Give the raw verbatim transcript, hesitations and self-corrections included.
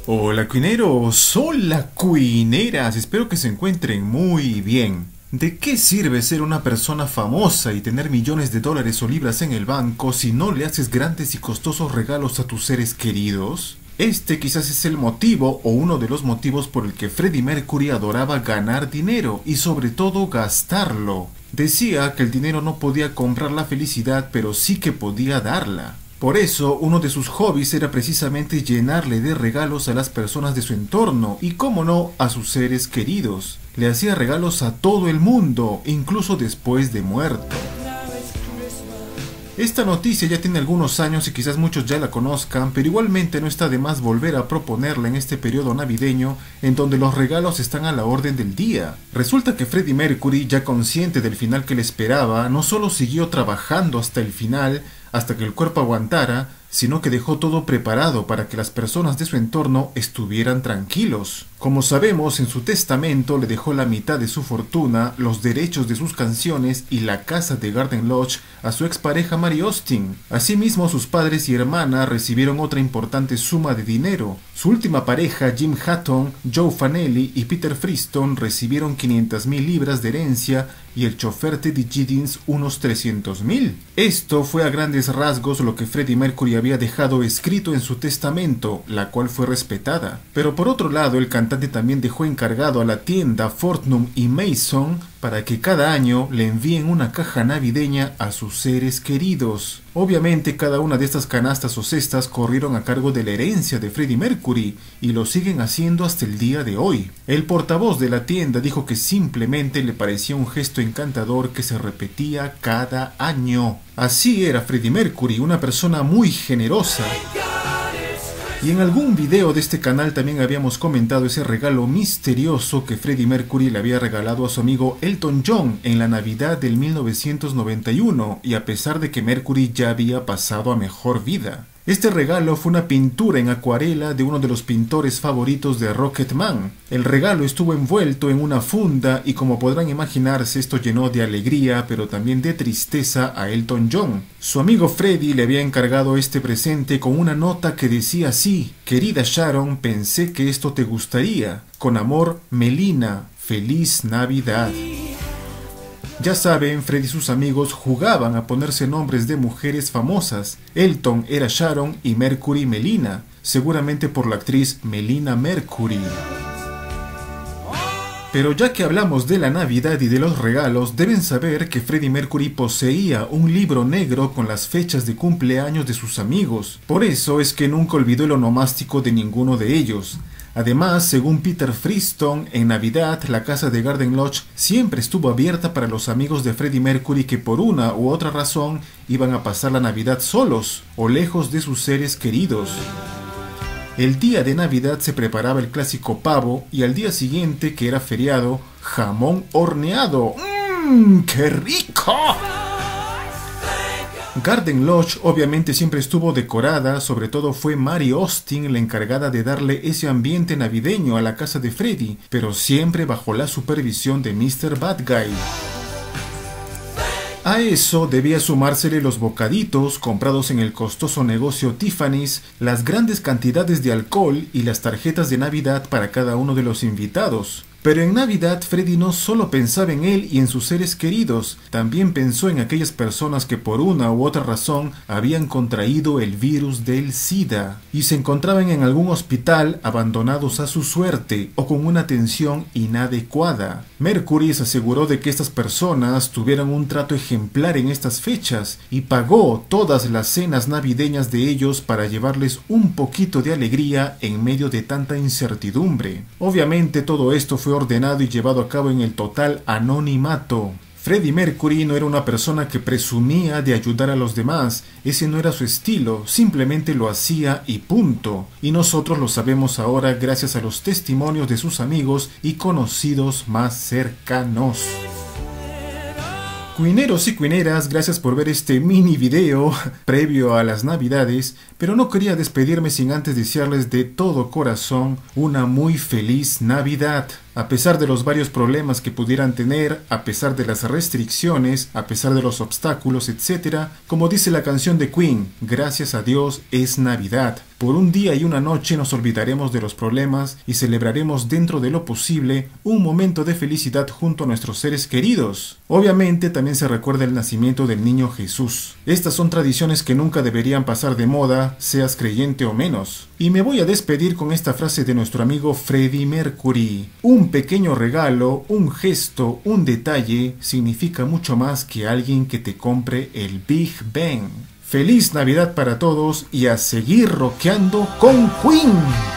Hola cuineros, hola cuineras, espero que se encuentren muy bien. ¿De qué sirve ser una persona famosa y tener millones de dólares o libras en el banco si no le haces grandes y costosos regalos a tus seres queridos? Este quizás es el motivo o uno de los motivos por el que Freddie Mercury adoraba ganar dinero y sobre todo gastarlo. Decía que el dinero no podía comprar la felicidad, pero sí que podía darla. Por eso, uno de sus hobbies era precisamente llenarle de regalos a las personas de su entorno y, cómo no, a sus seres queridos. Le hacía regalos a todo el mundo, incluso después de muerto. Esta noticia ya tiene algunos años y quizás muchos ya la conozcan, pero igualmente no está de más volver a proponerla en este periodo navideño en donde los regalos están a la orden del día. Resulta que Freddie Mercury, ya consciente del final que le esperaba, no solo siguió trabajando hasta el final, hasta que el cuerpo aguantara, sino que dejó todo preparado para que las personas de su entorno estuvieran tranquilos. Como sabemos, en su testamento le dejó la mitad de su fortuna, los derechos de sus canciones y la casa de Garden Lodge a su expareja Mary Austin. Asimismo, sus padres y hermana recibieron otra importante suma de dinero. Su última pareja, Jim Hatton, Joe Fanelli y Peter Freestone, recibieron quinientas mil libras de herencia y el chofer Teddy Giddins unos trescientos mil. Esto fue a grandes rasgos lo que Freddie Mercury había dejado escrito en su testamento, la cual fue respetada. Pero por otro lado, el cantante también dejó encargado a la tienda Fortnum y Mason para que cada año le envíen una caja navideña a sus seres queridos. Obviamente cada una de estas canastas o cestas corrieron a cargo de la herencia de Freddie Mercury y lo siguen haciendo hasta el día de hoy. El portavoz de la tienda dijo que simplemente le parecía un gesto encantador que se repetía cada año. Así era Freddie Mercury, una persona muy generosa. Y en algún video de este canal también habíamos comentado ese regalo misterioso que Freddie Mercury le había regalado a su amigo Elton John en la Navidad del mil novecientos noventa y uno, y a pesar de que Mercury ya había pasado a mejor vida. Este regalo fue una pintura en acuarela de uno de los pintores favoritos de Rocketman. El regalo estuvo envuelto en una funda y, como podrán imaginarse, esto llenó de alegría pero también de tristeza a Elton John. Su amigo Freddie le había encargado este presente con una nota que decía así: "Querida Sharon, pensé que esto te gustaría. Con amor, Melina. Feliz Navidad". Ya saben, Freddie y sus amigos jugaban a ponerse nombres de mujeres famosas. Elton era Sharon y Mercury Melina, seguramente por la actriz Melina Mercury. Pero ya que hablamos de la Navidad y de los regalos, deben saber que Freddie Mercury poseía un libro negro con las fechas de cumpleaños de sus amigos. Por eso es que nunca olvidó el onomástico de ninguno de ellos. Además, según Peter Freestone, en Navidad la casa de Garden Lodge siempre estuvo abierta para los amigos de Freddie Mercury que por una u otra razón iban a pasar la Navidad solos o lejos de sus seres queridos. El día de Navidad se preparaba el clásico pavo y al día siguiente, que era feriado, jamón horneado. ¡Mmm! ¡Qué rico! Garden Lodge obviamente siempre estuvo decorada, sobre todo fue Mary Austin la encargada de darle ese ambiente navideño a la casa de Freddie, pero siempre bajo la supervisión de mister Bad Guy. A eso debía sumársele los bocaditos comprados en el costoso negocio Tiffany's, las grandes cantidades de alcohol y las tarjetas de Navidad para cada uno de los invitados. Pero en Navidad Freddie no solo pensaba en él y en sus seres queridos, también pensó en aquellas personas que por una u otra razón habían contraído el virus del SIDA y se encontraban en algún hospital abandonados a su suerte o con una atención inadecuada. Mercury se aseguró de que estas personas tuvieran un trato ejemplar en estas fechas y pagó todas las cenas navideñas de ellos para llevarles un poquito de alegría en medio de tanta incertidumbre. Obviamente todo esto fue ordenado y llevado a cabo en el total anonimato. Freddie Mercury no era una persona que presumía de ayudar a los demás, ese no era su estilo, simplemente lo hacía y punto. Y nosotros lo sabemos ahora gracias a los testimonios de sus amigos y conocidos más cercanos. Cuineros y cuineras, gracias por ver este mini video previo a las Navidades, pero no quería despedirme sin antes desearles de todo corazón una muy feliz Navidad. A pesar de los varios problemas que pudieran tener, a pesar de las restricciones, a pesar de los obstáculos, etcétera, como dice la canción de Queen, gracias a Dios es Navidad. Por un día y una noche nos olvidaremos de los problemas y celebraremos dentro de lo posible un momento de felicidad junto a nuestros seres queridos. Obviamente también se recuerda el nacimiento del niño Jesús. Estas son tradiciones que nunca deberían pasar de moda, seas creyente o menos. Y me voy a despedir con esta frase de nuestro amigo Freddie Mercury. Un pequeño regalo, un gesto, un detalle significa mucho más que alguien que te compre el Big Ben. Feliz Navidad para todos y a seguir rockeando con Queen.